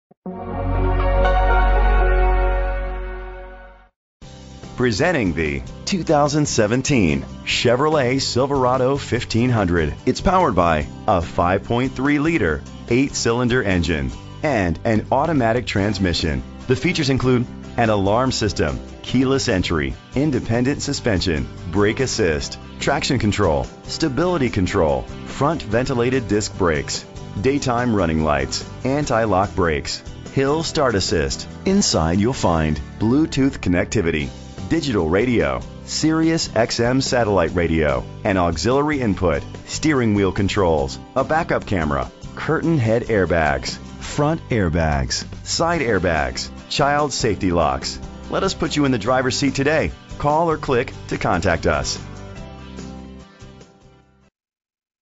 Presenting the 2017 Chevrolet Silverado 1500. It's powered by a 5.3-liter, 8-cylinder engine and an automatic transmission. The features include an alarm system, keyless entry, independent suspension, brake assist, traction control, stability control, front ventilated disc brakes, daytime running lights, anti-lock brakes, hill start assist. Inside you'll find Bluetooth connectivity, digital radio, Sirius XM satellite radio, an auxiliary input, steering wheel controls, a backup camera, curtain head airbags, front airbags, side airbags, child safety locks. Let us put you in the driver's seat today. Call or click to contact us.